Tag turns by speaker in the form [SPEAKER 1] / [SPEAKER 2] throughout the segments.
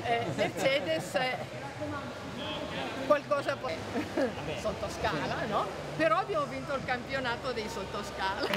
[SPEAKER 1] Mercedes qualcosa sottoscala, no? Però abbiamo vinto il campionato dei sottoscala.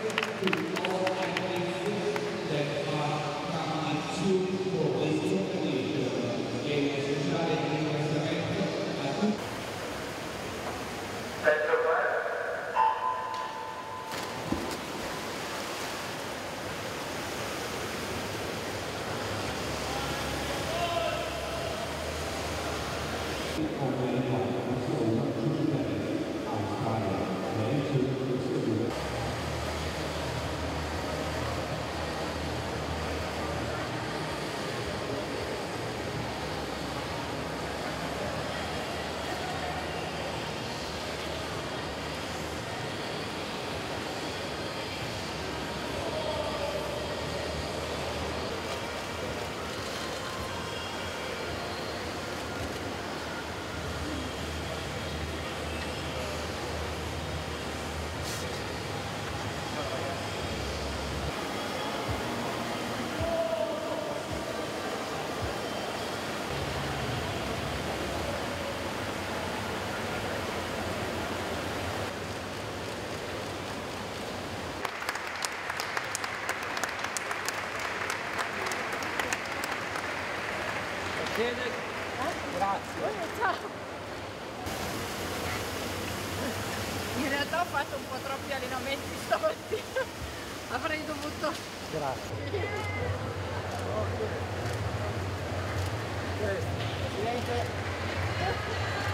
[SPEAKER 2] Grazie.
[SPEAKER 1] Ciao. In realtà ho fatto un po' troppi allenamenti stamattina, avrei dovuto...
[SPEAKER 2] Grazie.
[SPEAKER 1] Presidente.